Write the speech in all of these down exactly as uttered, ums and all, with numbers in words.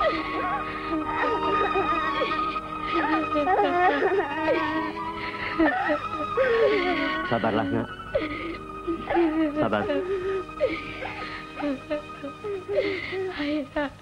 Sabarlah, nak. Sabar. Ayah.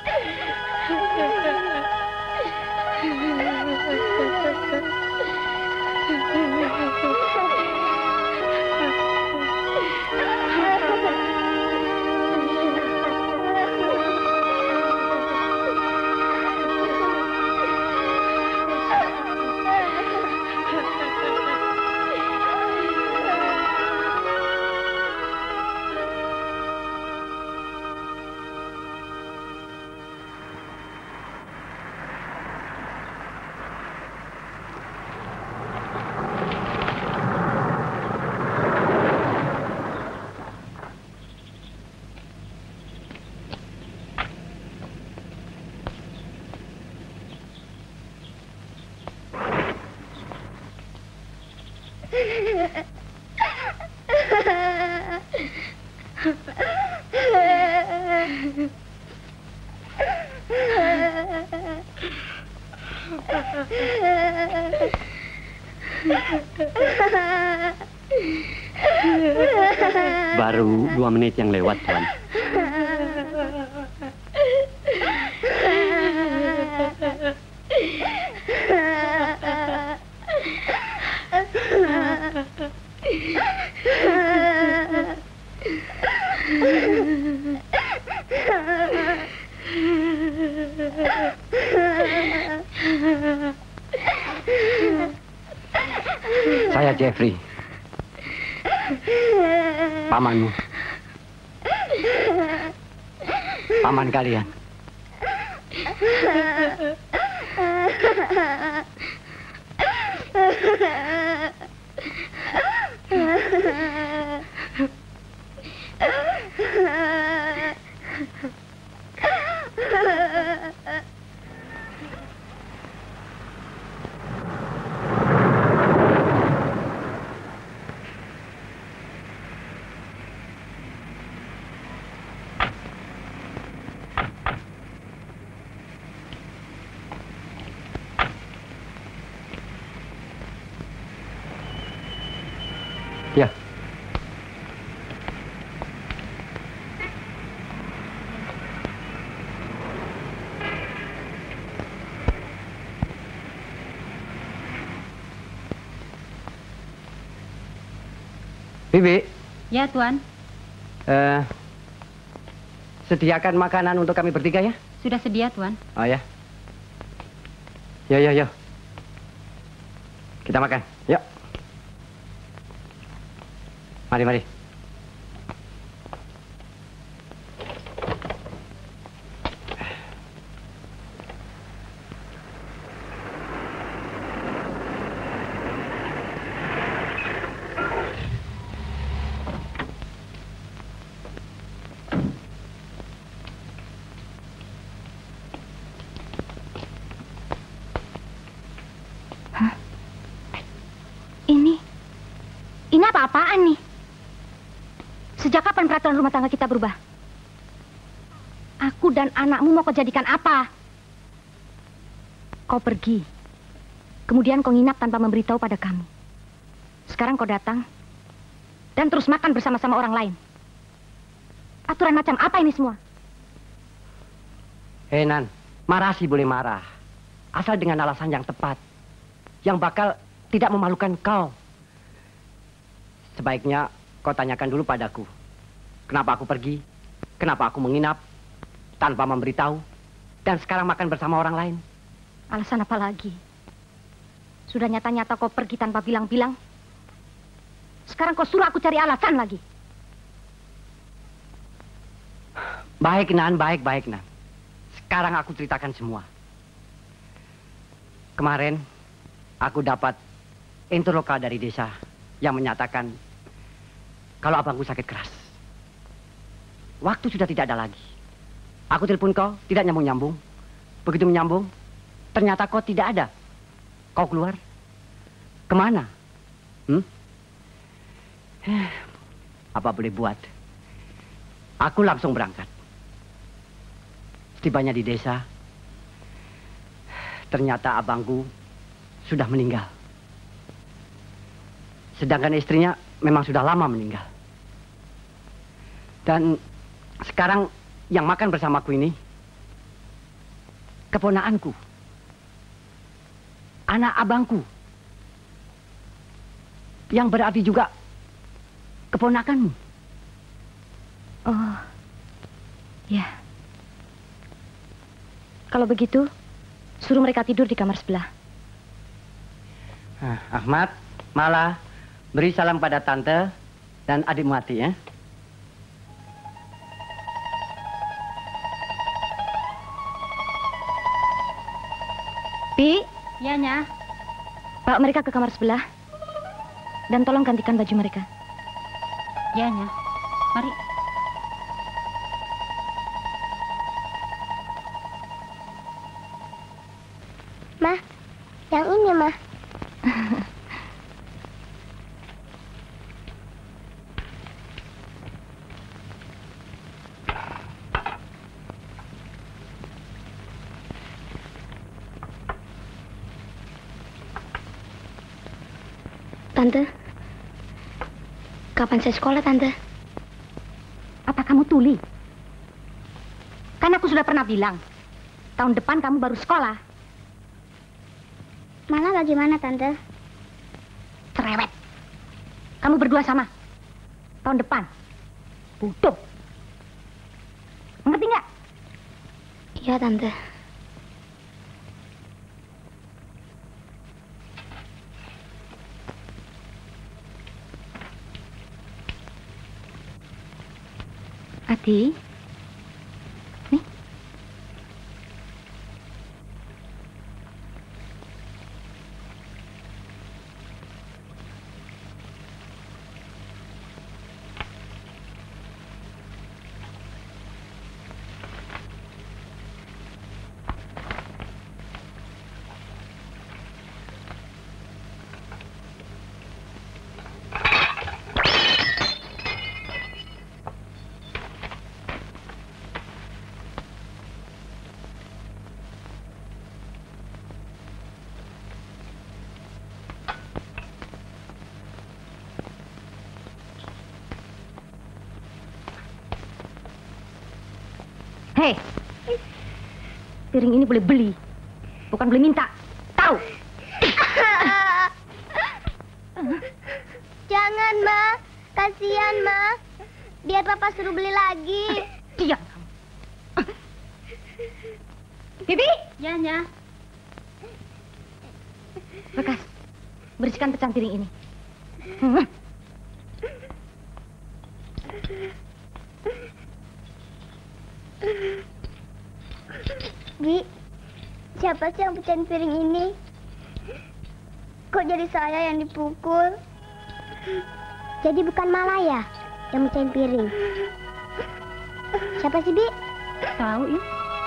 Baru dua menit yang lewat, Tuan. Saya Jeffrey. Pamanmu. Paman kalian. Ya. Bibi. Ya, Tuan. Uh, sediakan makanan untuk kami bertiga ya. Sudah sedia, Tuan. Oh ya. Ya, ya, ya. Kita makan. Yuk. Mari, mari. Hah? Ini, ini apa-apaan nih? Sejak kapan peraturan rumah tangga kita berubah? Aku dan anakmu mau kau jadikan apa? Kau pergi, kemudian kau nginap tanpa memberitahu pada kami. Sekarang kau datang dan terus makan bersama-sama orang lain. Aturan macam apa ini semua? Hei Nan, marah sih boleh marah. Asal dengan alasan yang tepat. Yang bakal tidak memalukan kau. Sebaiknya kau tanyakan dulu padaku. Kenapa aku pergi? Kenapa aku menginap? Tanpa memberitahu. Dan sekarang makan bersama orang lain. Alasan apa lagi? Sudah nyata-nyata kau pergi tanpa bilang-bilang. Sekarang kau suruh aku cari alasan lagi. Baik, Nan. Baik, baik, Nan. Sekarang aku ceritakan semua. Kemarin, aku dapat info lokal dari desa yang menyatakan kalau abangku sakit keras. Waktu sudah tidak ada lagi. Aku telepon kau, tidak nyambung-nyambung. Begitu menyambung, ternyata kau tidak ada. Kau keluar. Kemana? Hmm? Apa boleh buat? Aku langsung berangkat. Setibanya di desa, ternyata abangku sudah meninggal. Sedangkan istrinya memang sudah lama meninggal. Dan sekarang yang makan bersamaku ini keponakanku, anak abangku, yang berarti juga keponakanmu. Oh, ya. Kalau begitu, suruh mereka tidur di kamar sebelah. Nah, Ahmad, Mala, beri salam pada tante dan adikmu Ati ya. Pi, Ya, Nya. bawa mereka ke kamar sebelah. Dan tolong gantikan baju mereka. Ya, Nya. Mari. Ma, yang ini, Ma. Tante, kapan saya sekolah, Tante? Apa kamu tuli? Kan aku sudah pernah bilang, tahun depan kamu baru sekolah. Malah bagaimana, Tante? Cerewet. Kamu berdua sama. Tahun depan. Bodoh. Mengerti nggak? Iya, Tante. Ati. Nih. Hei, piring ini boleh beli, bukan boleh minta. Tahu? Jangan, Ma. Kasihan, Ma. Biar Papa suruh beli lagi. Diam kamu. Bibi, Ya, Nya. Bekas, bersihkan pecahan piring ini. Hmm. Gi, siapa sih yang pecahin piring ini? Kok jadi saya yang dipukul? Jadi bukan Malaya yang pecahin piring. Siapa sih, Bi? Tahu ya?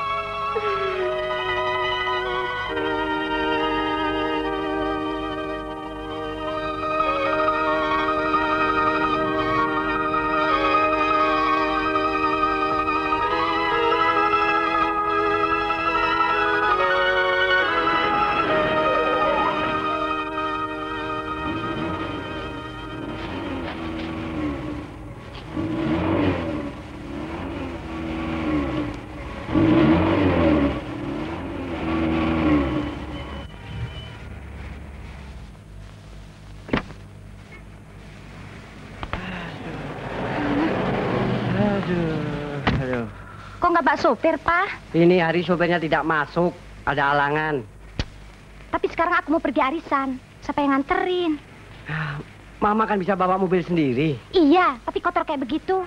Kok nggak bak sopir, Pak? Ini hari sopirnya tidak masuk, ada halangan. Tapi sekarang aku mau pergi arisan. Siapa yang nganterin? Mama kan bisa bawa mobil sendiri. Iya, tapi kotor kayak begitu.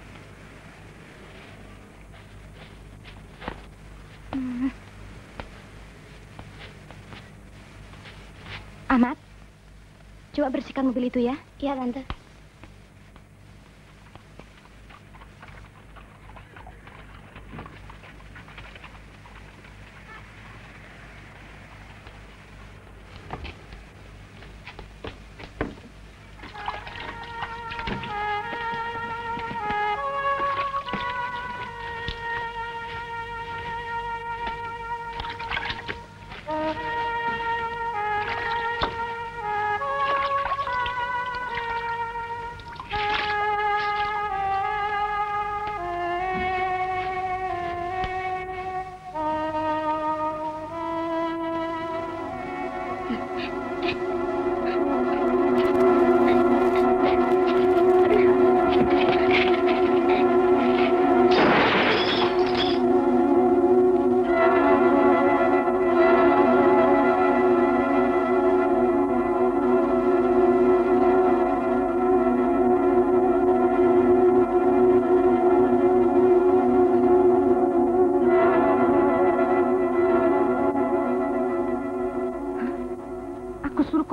Hmm. Ahmad, coba bersihkan mobil itu ya. Iya, Tante.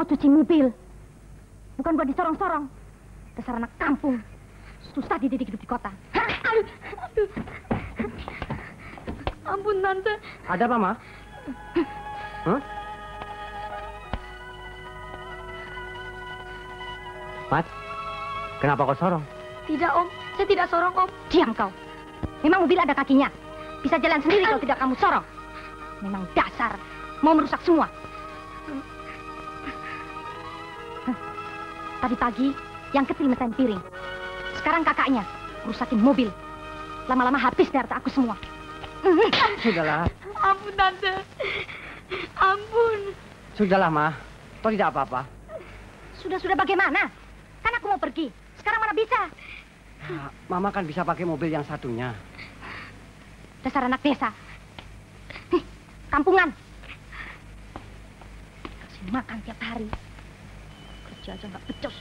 mau cuci mobil. Bukan buat disorong-sorong. Dasar anak kampung. Susah dididik hidup di kota. Aduh, aduh. Ampun, Tante. Ada apa, Ma? Hah? Mat, kenapa kau sorong? Tidak, Om. Saya tidak sorong, Om. Diam kau. Memang mobil ada kakinya. Bisa jalan sendiri kalau tidak kamu sorong. Memang dasar. Mau merusak semua. Hah. Tadi pagi, yang kecil mecahin piring. Sekarang kakaknya rusakin mobil. Lama-lama habis dari harta aku semua. Sudahlah. Ampun, Tante. Ampun. Sudahlah, Ma. Kau tidak apa-apa. Sudah-sudah bagaimana? Kan aku mau pergi. Sekarang mana bisa? Ya, Mama kan bisa pakai mobil yang satunya. Dasar anak desa. Hih, kampungan. Kasih makan tiap hari. Kerja aja nggak becus.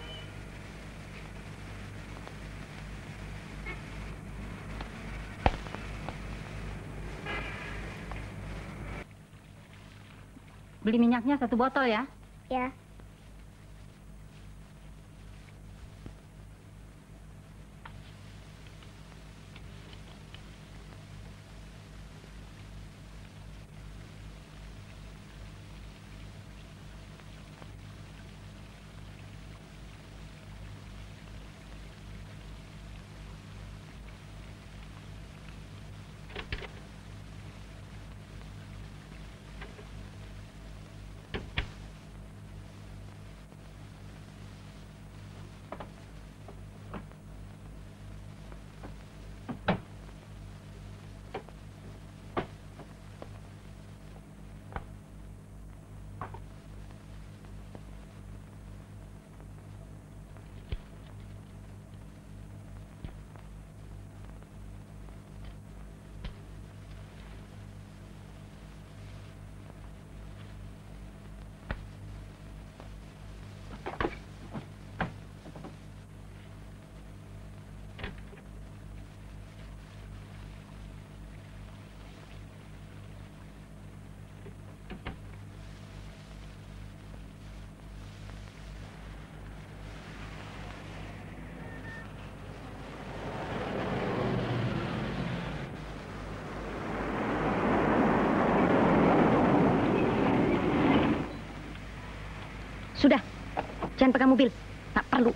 Beli minyaknya satu botol ya. Ya. Sudah, jangan pegang mobil. Tak perlu.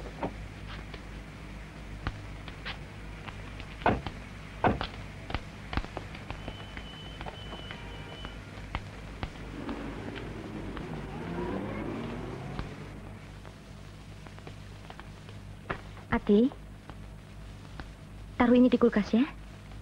Ati, taruh ini di kulkas ya.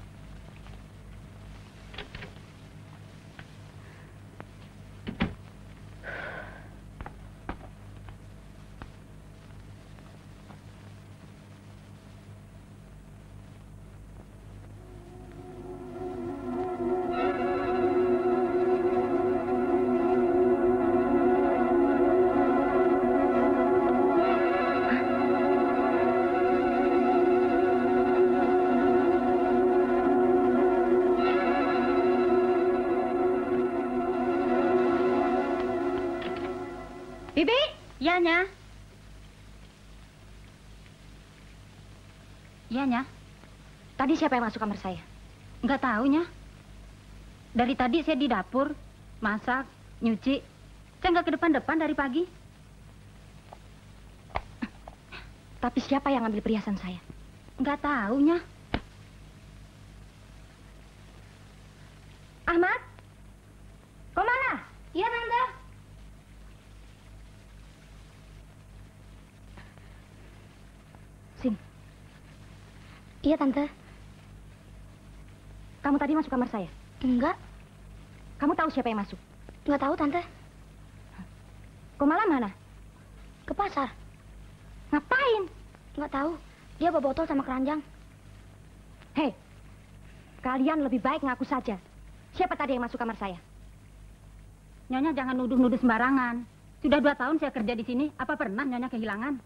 Bibi? Iya, Nya. Iya, Nya. Tadi siapa yang masuk kamar saya? Nggak tahu, Nya. Dari tadi saya di dapur, masak, nyuci. Saya nggak ke depan-depan dari pagi. Tapi siapa yang ambil perhiasan saya? Nggak tahu, Nya. Ahmad? Kau mana? Iya, Tante. Sini. Iya, Tante. Kamu tadi masuk kamar saya? Enggak. Kamu tahu siapa yang masuk? Enggak tahu, Tante. Kau malam mana? Ke pasar. Ngapain? Enggak tahu. Dia bawa botol sama keranjang. Hei, kalian lebih baik ngaku saja. Siapa tadi yang masuk kamar saya? Nyonya jangan nuduh-nuduh sembarangan. Sudah dua tahun saya kerja di sini. Apa pernah Nyonya kehilangan?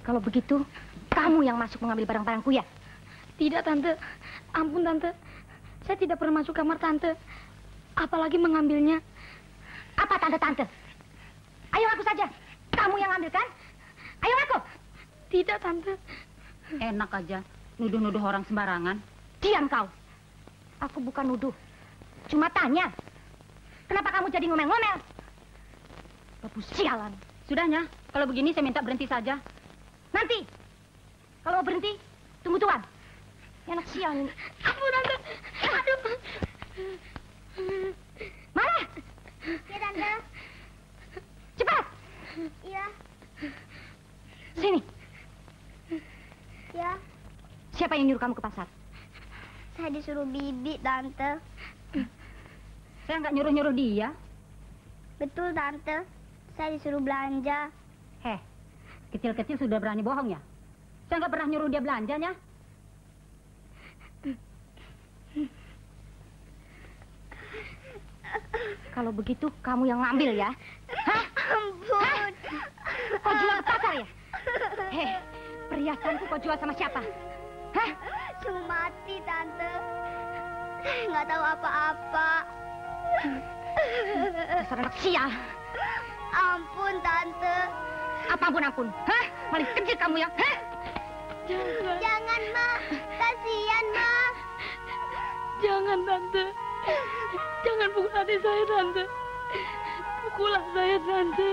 Kalau begitu, kamu yang masuk mengambil barang-barangku ya? Tidak, Tante. Ampun, Tante. Saya tidak pernah masuk kamar Tante. Apalagi mengambilnya. Apa tante-tante? Ayo aku saja. Kamu yang ambil kan? Ayo aku. Tidak, Tante. Enak aja. Nuduh-nuduh orang sembarangan. Diam kau. Aku bukan nuduh. Cuma tanya. Kenapa kamu jadi ngomel-ngomel? Babu sialan. Sudahnya, kalau begini saya minta berhenti saja. Nanti. Kalau mau berhenti, tunggu Tuan. Ya, anak sial ini. Ampun, Tante. Aduh. Mana? Ya, Tante. Cepat. Iya. Sini. Ya. Siapa yang nyuruh kamu ke pasar? Saya disuruh Bibi, Tante. Saya nggak nyuruh-nyuruh dia. Betul, Tante. Saya disuruh belanja. Heh, kecil-kecil sudah berani bohong ya? Saya nggak pernah nyuruh dia belanjanya. Kalau begitu, kamu yang ngambil ya? Hah? Ampun. Hah? Kau jual ke pasar ya? Heh, perhiasanku kau jual sama siapa? Hah? Sumati, Tante. Saya nggak tahu apa-apa. Dasar anak sial. Ampun, Tante. Apa ampun-ampun? Hah? Paling kecil kamu ya? Hah? Jangan, Jangan Ma. Kasihan, Ma. Jangan, Tante. Jangan pukul hati saya, Tante. Pukullah saya, Tante.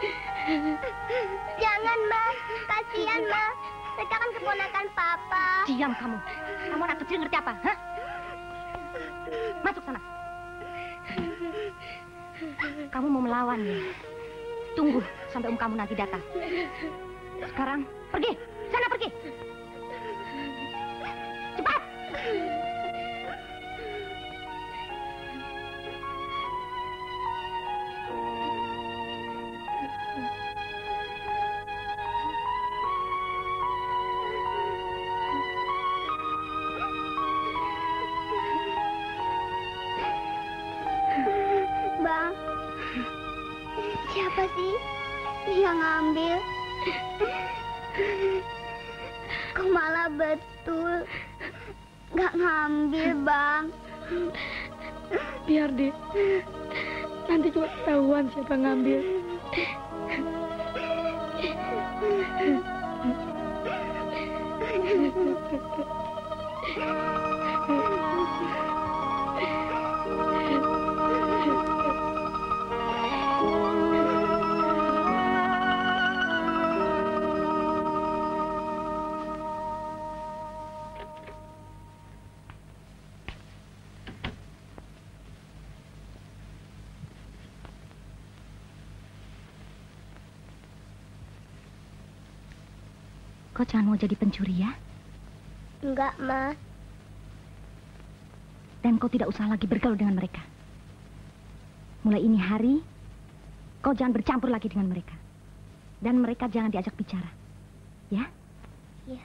Jangan, Ma. Kasihan, Ma. Mereka kan keponakan Papa. Diam kamu. Kamu anak kecil ngerti apa? Hah? Masuk sana. Kamu mau melawan ya? Tunggu sampai om kamu nanti datang. Sekarang pergi. Sana pergi. Cepat. Bang, siapa sih yang ngambil? Kok malah betul nggak ngambil, Bang? Biar deh. Nanti juga ketahuan siapa ngambil. Kau jangan mau jadi pencuri ya? Enggak, Ma. Dan kau tidak usah lagi bergaul dengan mereka. Mulai ini hari, kau jangan bercampur lagi dengan mereka. Dan mereka jangan diajak bicara. Ya? Iya.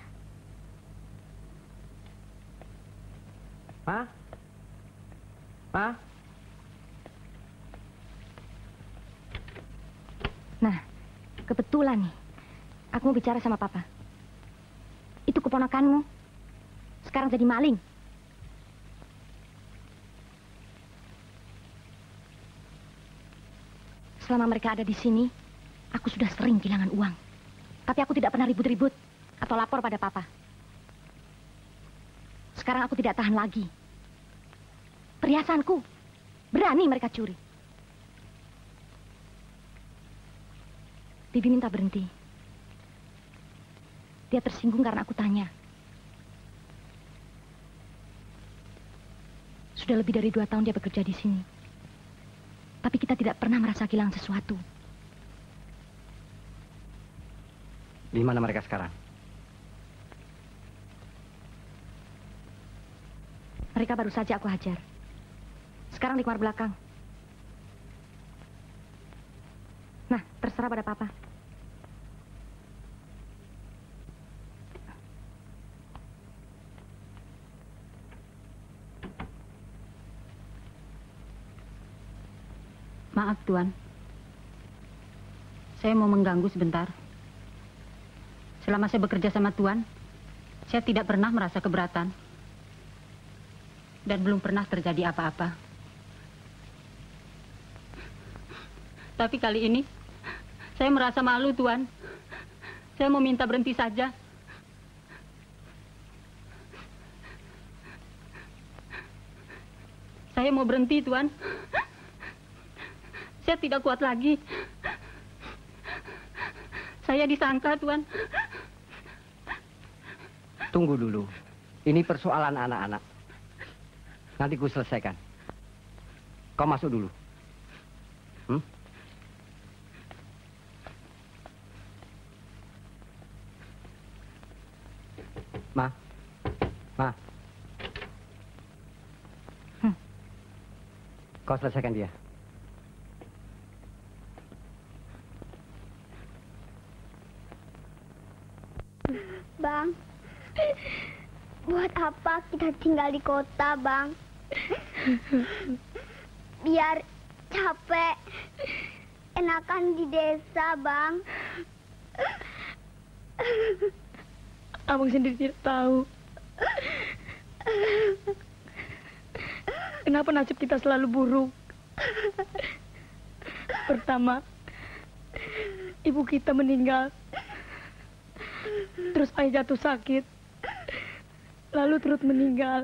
Ma? Ma? Nah, kebetulan nih. Aku mau bicara sama Papa. Itu keponakanmu. Sekarang jadi maling. Selama mereka ada di sini, aku sudah sering kehilangan uang. Tapi aku tidak pernah ribut-ribut atau lapor pada Papa. Sekarang aku tidak tahan lagi. Perhiasanku berani mereka curi. Bibi minta berhenti. Dia tersinggung karena aku tanya. Sudah lebih dari dua tahun dia bekerja di sini. Tapi kita tidak pernah merasa kehilangan sesuatu. Di mana mereka sekarang? Mereka baru saja aku hajar. Sekarang di kamar belakang. Nah, terserah pada Papa. Maaf, Tuan. Saya mau mengganggu sebentar. Selama saya bekerja sama Tuan, saya tidak pernah merasa keberatan. Dan belum pernah terjadi apa-apa. Tapi kali ini, saya merasa malu, Tuan. Saya mau minta berhenti saja. Saya mau berhenti, Tuan. Saya tidak kuat lagi. Saya disangka, Tuan. Tunggu dulu. Ini persoalan anak-anak. Nanti gue selesaikan. Kau masuk dulu. Hmm? Ma. Ma. Hmm. Kau selesaikan dia. Bang, buat apa kita tinggal di kota, Bang? Biar capek, enakan di desa, Bang. Abang sendiri tidak tahu kenapa nasib kita selalu buruk. Pertama, ibu kita meninggal. Terus ayah jatuh sakit. Lalu turut meninggal.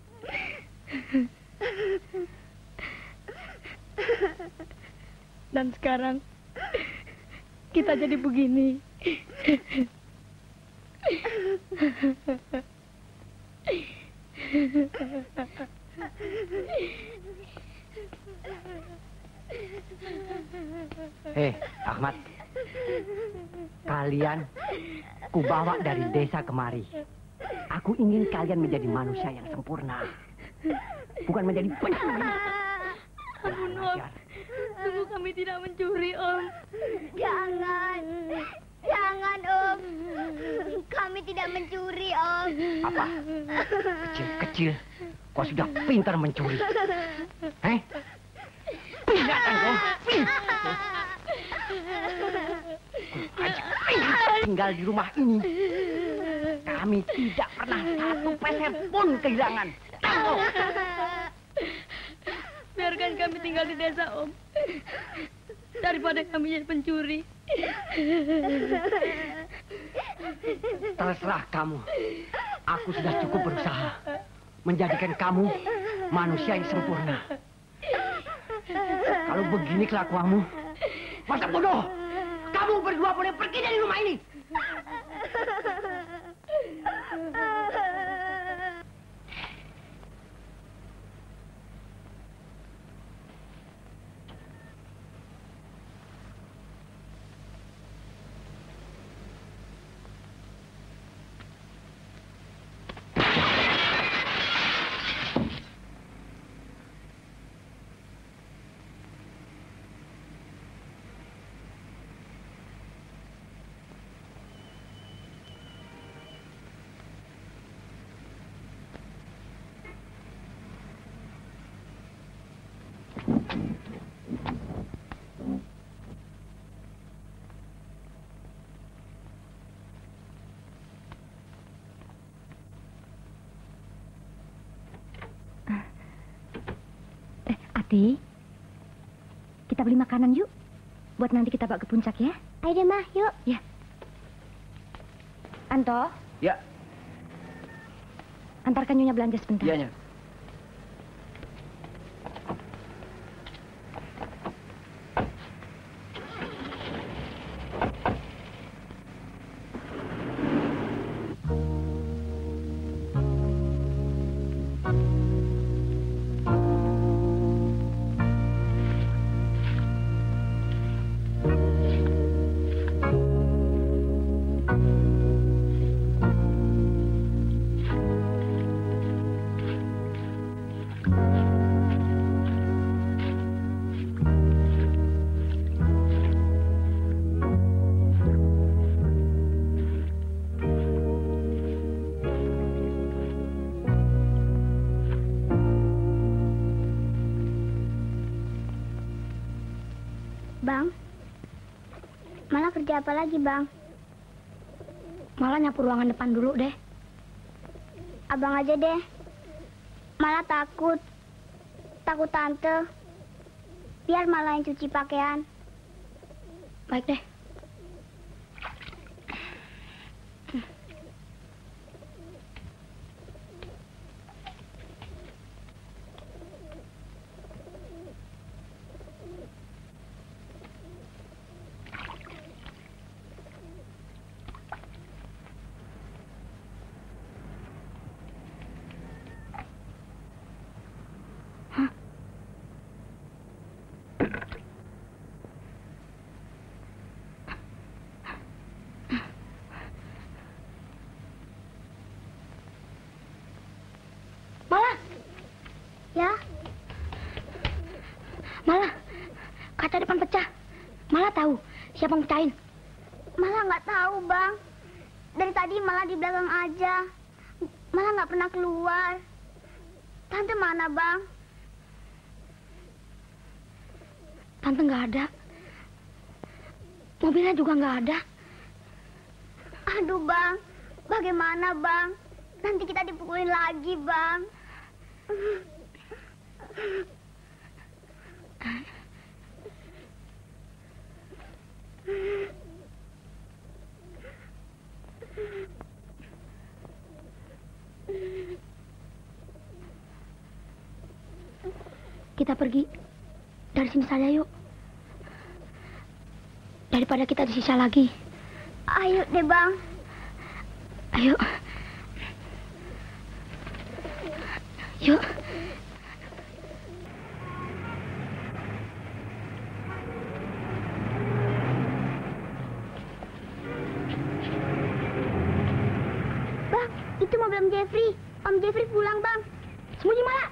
Dan sekarang kita jadi begini. Hei, Ahmad. Kalian kubawa dari desa kemari. Aku ingin kalian menjadi manusia yang sempurna. Bukan menjadi pencuri. Ampun, Om. Sungguh kami tidak mencuri, Om. Jangan. Jangan, Om. Kami tidak mencuri, Om. Apa? Kecil-kecil. Kau sudah pintar mencuri. Hei? Pindahkan kau. Ajak tinggal di rumah ini. Kami tidak pernah satu peser pun kehilangan. Tahu? Biarkan kami tinggal di desa, Om. Daripada kami jadi pencuri. Terserah kamu. Aku sudah cukup berusaha menjadikan kamu manusia yang sempurna. Kalau begini kelakuanmu, masa bodoh, kamu berdua boleh pergi dari rumah ini. Ati, kita beli makanan yuk. Buat nanti kita bawa ke puncak ya. Ayo deh, Mah, yuk. Ya. Anto. Ya. Antarkan Nyonya belanja sebentar. Iya, Nyonya. Bang, malah kerja apa lagi, Bang? Malah nyapu ruangan depan dulu deh. Abang aja deh. Malah takut. Takut tante. Biar malah yang cuci pakaian. Baik deh. Ya. Malah kaca depan pecah. Malah tahu siapa yang pecahin. Malah nggak tahu, Bang. Dari tadi malah di belakang aja. Malah nggak pernah keluar. Tante mana, Bang? Tante nggak ada. Mobilnya juga nggak ada. Aduh, Bang. Bagaimana, Bang? Nanti kita dipukulin lagi, Bang. Kita pergi dari sini saja, yuk. Daripada kita disiksa lagi. Ayo deh, Bang. Ayo. Yuk. Bang, itu mobil Om Jeffrey. Om Jeffrey pulang, Bang. Sembunyi malah.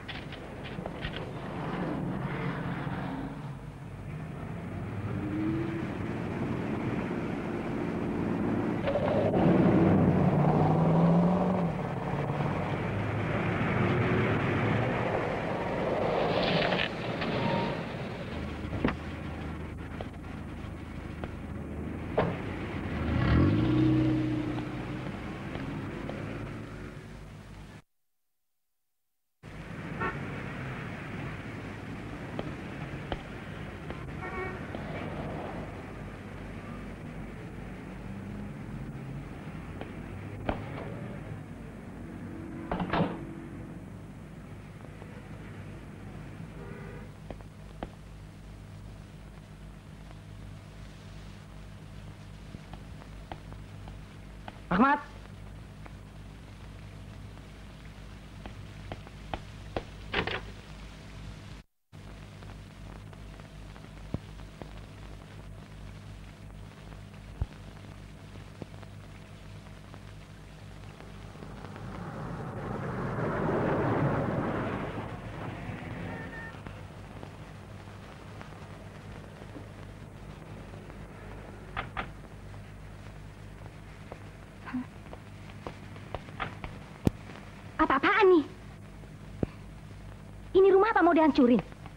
Ahmad. Apa-apaan nih? Ini rumah apa mau dihancurin?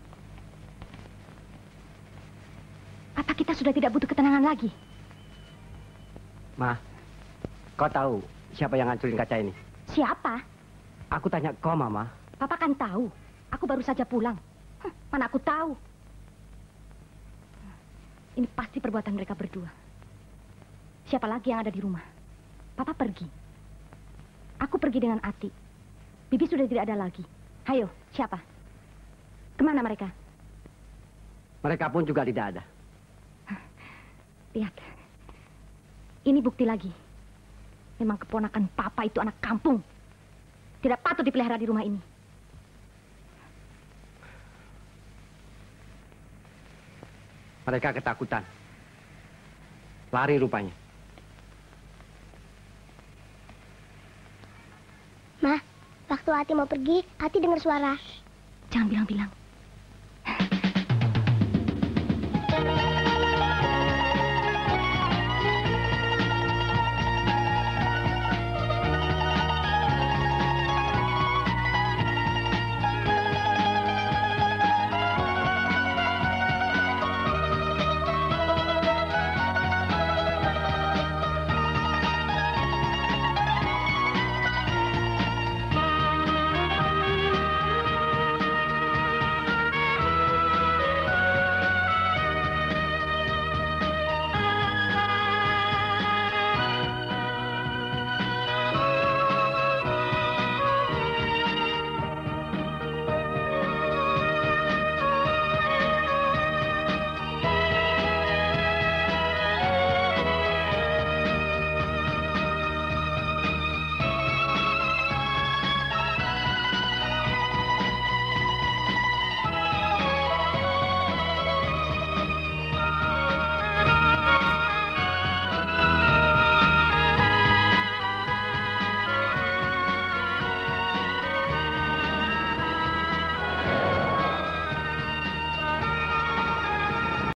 Apa kita sudah tidak butuh ketenangan lagi? Ma, kau tahu siapa yang hancurin kaca ini? Siapa? Aku tanya kau, Mama. Papa kan tahu. Aku baru saja pulang. Hah, mana aku tahu. Ini pasti perbuatan mereka berdua. Siapa lagi yang ada di rumah? Papa pergi. Aku pergi dengan Ati. Bibi sudah tidak ada lagi. Hayo, siapa? Kemana mereka? Mereka pun juga tidak ada. Lihat. Ini bukti lagi. Memang keponakan Papa itu anak kampung. Tidak patut dipelihara di rumah ini. Mereka ketakutan. Lari rupanya. Ma, waktu Ati mau pergi, Ati dengar suara. Jangan bilang-bilang.